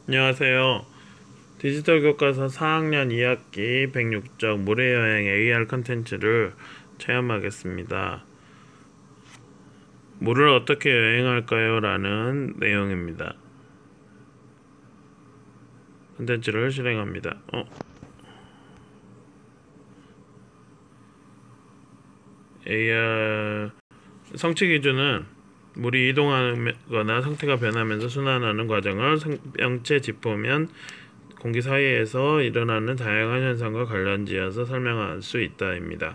안녕하세요. 디지털 교과서 4학년 2학기 106쪽 물의 여행 AR 컨텐츠를 체험하겠습니다. 물을 어떻게 여행할까요? 라는 내용입니다. 컨텐츠를 실행합니다. AR 성취 기준은 물이 이동하거나 상태가 변하면서 순환하는 과정을 생명체 지표면 공기 사이에서 일어나는 다양한 현상과 관련지어서 설명할 수 있다입니다.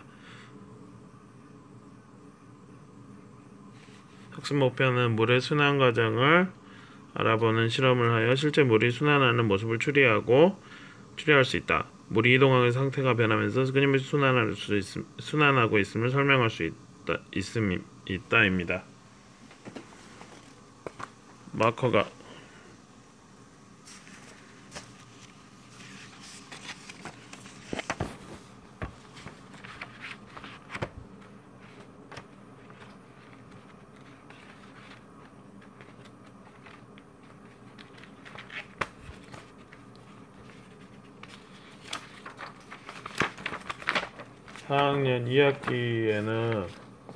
학습 목표는 물의 순환 과정을 알아보는 실험을 하여 실제 물이 순환하는 모습을 추리할 수 있다. 물이 이동하는 상태가 변하면서 끊임없이 순환하고 있음을 설명할 수 있다입니다. 마커가 (4학년 2학기에는)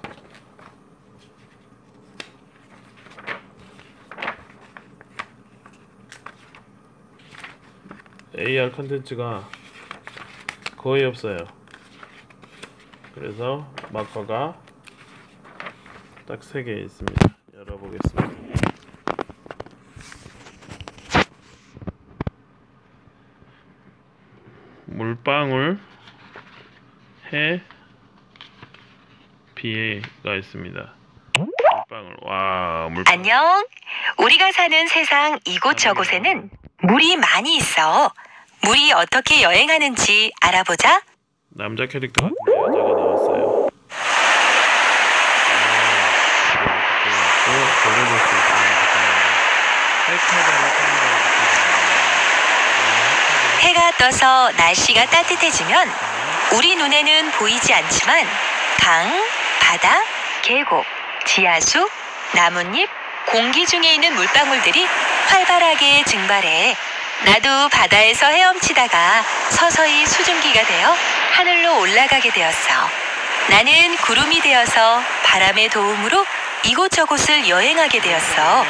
AR 컨텐츠가 거의 없어요. 그래서 마커가 딱 3개 있습니다. 열어보겠습니다. 물방울, 해, 비가 있습니다. 물방울, 물방울. 안녕. 우리가 사는 세상 이곳저곳에는 물이 많이 있어. 물이 어떻게 여행하는지 알아보자. 남자 캐릭터 같은데 여자가 나왔어요. 돌려볼 수 있습니다. 해가 떠서 날씨가 따뜻해지면 우리 눈에는 보이지 않지만 강, 바다, 계곡, 지하수, 나뭇잎, 공기 중에 있는 물방울들이 활발하게 증발해. 나도 바다에서 헤엄치다가 서서히 수증기가 되어 하늘로 올라가게 되었어. 나는 구름이 되어서 바람의 도움으로 이곳저곳을 여행하게 되었어.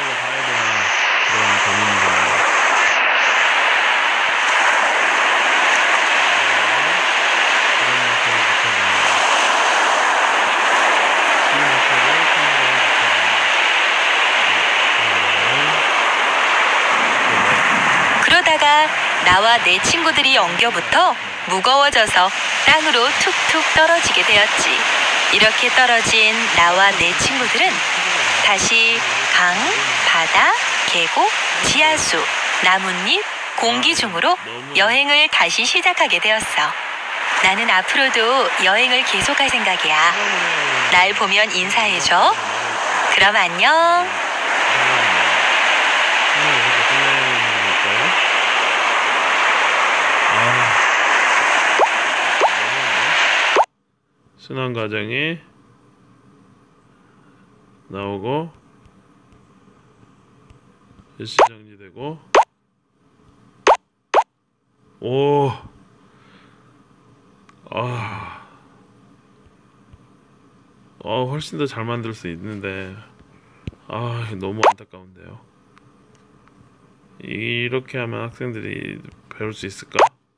그러다가 나와 내 친구들이 엉겨붙어 무거워져서 땅으로 툭툭 떨어지게 되었지. 이렇게 떨어진 나와 내 친구들은 다시 강, 바다, 계곡, 지하수, 나뭇잎, 공기 중으로 여행을 다시 시작하게 되었어. 나는 앞으로도 여행을 계속할 생각이야. 날 보면 인사해줘. 그럼 안녕. 순환 과정이 나오고 일시 정지되고 훨씬 더 잘 만들 수 있는데 너무 안타까운데요. 이렇게 하면 학생들이 배울 수 있을까?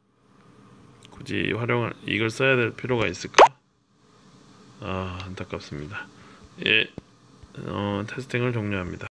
굳이 이걸 써야 될 필요가 있을까? 안타깝습니다. 테스팅을 종료합니다.